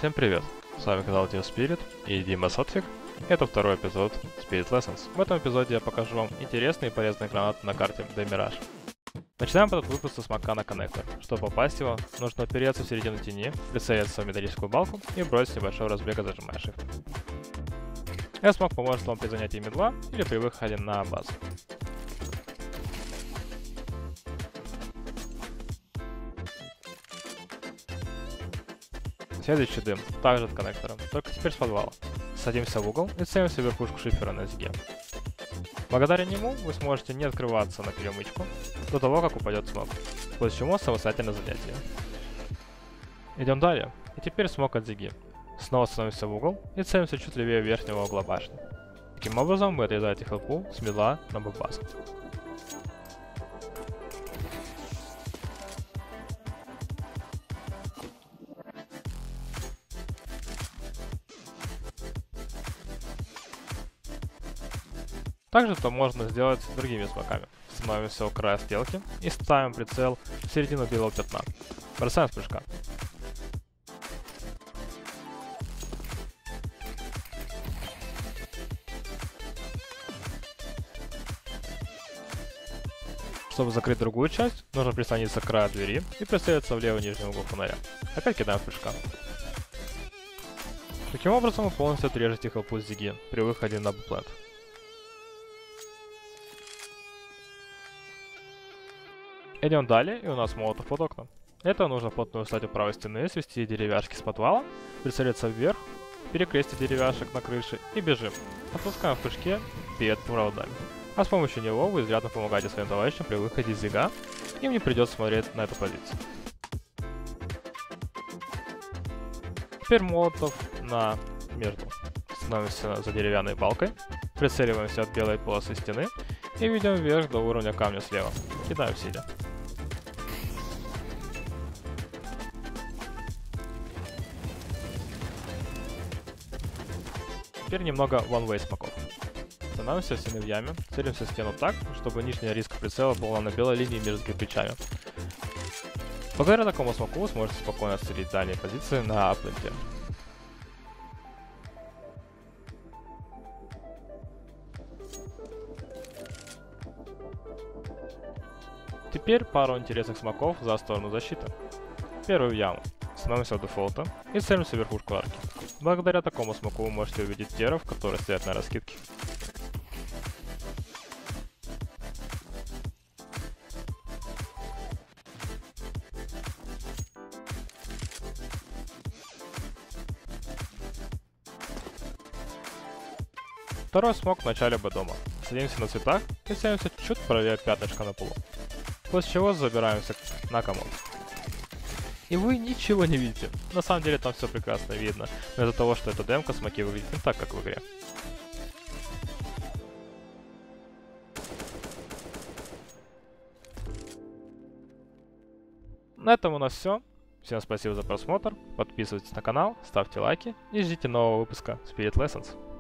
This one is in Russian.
Всем привет! С вами канал Team Spirit и Дима Сотфик. Это второй эпизод Spirit Lessons. В этом эпизоде я покажу вам интересные и полезные гранаты на карте The Mirage. Начинаем этот выпуск со смока на коннектор. Чтобы попасть в его, нужно опереться в середину тени, прицелиться в металлическую балку и бросить с небольшого разбега, зажимая Shift. Этот смок поможет вам при занятии медла или при выходе на базу. Следующий дым, также от коннектора, только теперь с подвала. Садимся в угол и целимся в верхушку шифера на зиге. Благодаря нему вы сможете не открываться на перемычку до того, как упадет смог, после чего самостоятельно занятие. Идем далее, и теперь смог от зиги. Снова становимся в угол и целимся чуть левее верхнего угла башни. Таким образом вы отрезаете хелпу с медла на бэкбас. Также это можно сделать другими смоками. Становимся у края стрелки и ставим прицел в середину белого пятна. Бросаем с прыжка. Чтобы закрыть другую часть, нужно прислониться к краю двери и прицелиться в левый нижний угол фонаря. Опять кидаем с прыжка. Таким образом вы полностью отрежете хелпу с зиги при выходе на бэкплент. Идем далее, и у нас молотов под окна. Это нужно плотную встать у правой стены, свести деревяшки с подвала, прицелиться вверх, перекрестить деревяшек на крыше и бежим. Отпускаем в прыжке перед проводами. А с помощью него вы изрядно помогаете своим товарищам при выходе из зига, им не придется смотреть на эту позицию. Теперь молотов на между. Становимся за деревянной балкой, прицеливаемся от белой полосы стены и ведем вверх до уровня камня слева. Кидаем сидя. Теперь немного one-way смоков. Становимся в стены в яме, целимся в стену так, чтобы нижняя риска прицела была на белой линии между кирпичами. Благодаря такому смоку вы сможете спокойно отстрелить дальние позиции на апленте. Теперь пару интересных смоков за сторону защиты. Первый в яму. Становимся у дефолта и целимся в верхушку арки. Благодаря такому смоку вы можете увидеть теров, которые стоят на раскидке. Второй смок в начале Б-дома. Садимся на цветах и целимся чуть правее пятнышка на полу. После чего забираемся на комод. И вы ничего не видите. На самом деле там все прекрасно видно, но из-за того, что это демка, смоки выглядят не так, как в игре. На этом у нас все. Всем спасибо за просмотр, подписывайтесь на канал, ставьте лайки и ждите нового выпуска Spirit Lessons.